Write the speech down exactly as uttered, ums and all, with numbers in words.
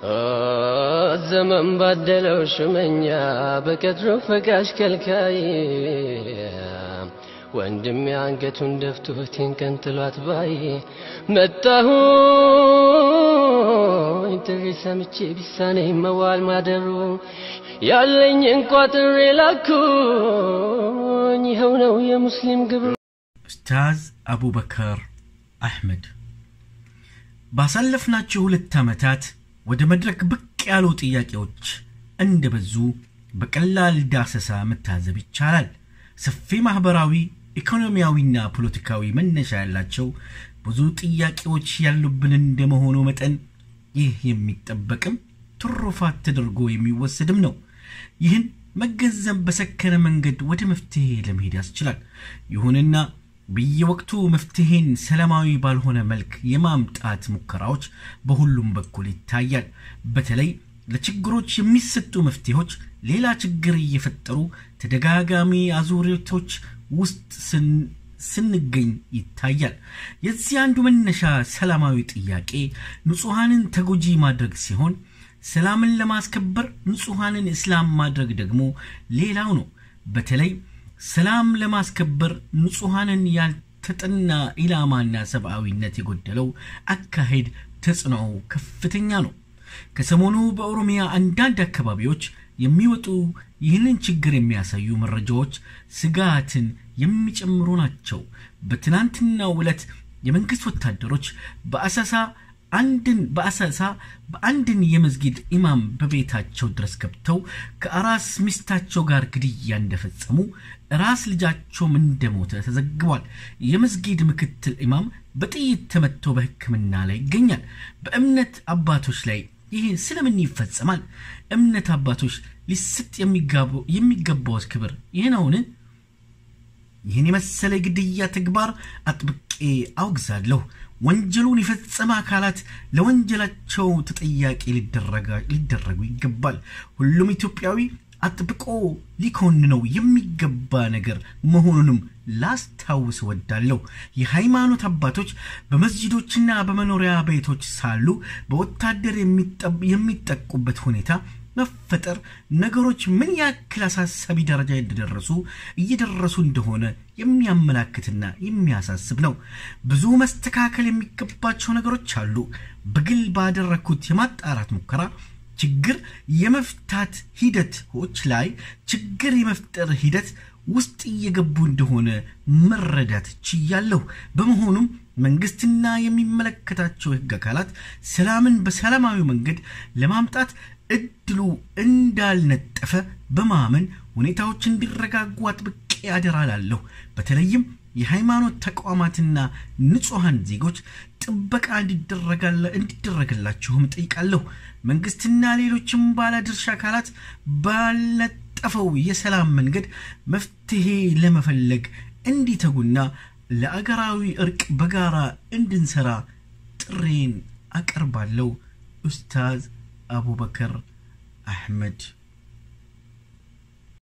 ዘመን ባደለው ሽመኛ በቀድሮ ፈቃሽ ከልካይ ወንድም ያንገቱን ደፍቶት እንከንትሏት ባይ መጣሁ ኢንተርቪው ሰምቼ ቢሳነኝ መዋል ማደሩ ያለኝ እንኳን ሬላኩኝ ይኸው ነው የሙስሊም ግብር ኡስታዝ አቡበከር አህመድ ባሳለፍናቸው ሁለት ዓመታት ወደ መድረክ ብቅ ያሉ ጥያቄዎች እንደበዙ በቀላል ዳሰሳ መታዘብ ይቻላል ሰፊ ማህበራዊ ኢኮኖሚያዊና ፖለቲካዊ መነሻ ያላቸው ብዙ ጥያቄዎች ያሉብን እንደመሆኑ መጠን ይህ የሚጠበቅም ትሩፋት ተደርጎ የሚወሰድም ነው ይህን መገንዘብ በሰከነ መንገድ ወደ መፍትሄ ለመሄድ ያስችላል ይሁንና በየወቅቱ መፍትሄን ሰላማዊ ባልሆነ መልክ የማምጣት ሙከራዎች በሁሉም በኩል ይታያል በተለይ ለችግሮች የሚሰጡ መፍትሄዎች ሌላ ችግር እየፈጠሩ ተደጋጋሚ አዙሪቶች ውስጥ ስንገኝ ይታያል የዚህ አንዱ መነሻ ሰላማዊ ጥያቄ ንጹሃንን ተጎጂ ማድረግ ሲሆን ሰላምን ለማስከበር ንጹሃንን እስላም ማድረግ ደግሞ ሌላው ነው በተለይ ሰላም ለማስከበር ንጹሃንን ያልተጠና ኢላማና ሰብአዊነት የጎደለው አካሄድ ተጽዕኖ ከፍተኛ ነው ከሰሞኑ በኦሮሚያ አንዳንድ አካባቢዎች የሚወጡ ይህንን ችግር የሚያሳዩ መረጃዎች ስጋትን የሚጨምሩ ናቸው በትናንትናው ዕለት የመንግስት ወታደሮች በአሳሳ አንድን በአሳሳ በአንድን የመስጊድ ኢማም በቤታቸው ድረስ ገብተው ከአራስ ሚስታቸው ጋር ግድያ እንደፈጸሙ ራስ ልጃቸው እንደሞተ ተዘግቧል የመስጊድ ምክትል ኢማም በጥይት ተመቶ በሕክምና ላይ ይገኛል በእምነት አባቶች ላይ ይሄ ስለምን ይፈጸማል እምነት አባቶች ሊስጥ የሚጋበው የሚገባው ክብር ይሄ ነውን ይሄን የመሰለ ግድያ ተግባር አጥብቄ አውግዛለሁ ወንጀሉን የፈጸመ አካላት ለወንጀላቸው ተጠያቂ ሊደረጉ ይገባል ሁሉም ኢትዮጵያዊ አጥብቆ ሊኮንነው የሚገባ ነገር መሆኑንም ላስታውስ ወዳለሁ የሃይማኖት አባቶች በመስጂዶችና በመኖሪያ ቤቶች ሳሉ በወታደር የሚጠቁበት ሁኔታ መፈጠር ነገሮች ምን ያክል አሳሳቢ ደረጃ እንደደረሱ እየደረሱ እንደሆነ የሚያመላክትና የሚያሳስብ ነው ብዙ መስተካከል የሚገባቸው ነገሮች አሉ በግል ባደረኩት የማጣራት ሙከራ ችግር የመፍታት ሂደቶች ላይ ችግር የመፍጠር ሂደት ውስጥ እየገቡ እንደሆነ መረዳት ችያለሁ በመሆኑም መንግስትና የሚመለከታቸው ህግ አካላት ሰላምን በሰላማዊ መንገድ ለማምጣት እድሉ እንዳልነጠፈ በማመን ሁኔታዎች እንዲረጋጉ አጥብቄ አደራላለሁ በተለይም የሃይማኖት ተቋማትና ንጹሃን ዜጎች ጥበቃ እንዲደረግላቸው ጠይቃለሁ መንግስትና ሌሎችም ባለድርሻ አካላት ባለጠፈው የሰላም መንገድ መፍትሄ ለመፈለግ እንዲተጉና ለአገራዊ እርቅ በጋራ እንድንሰራ ጥሬን አቀርባለሁ ኡስታዝ አቡበከር አህመድ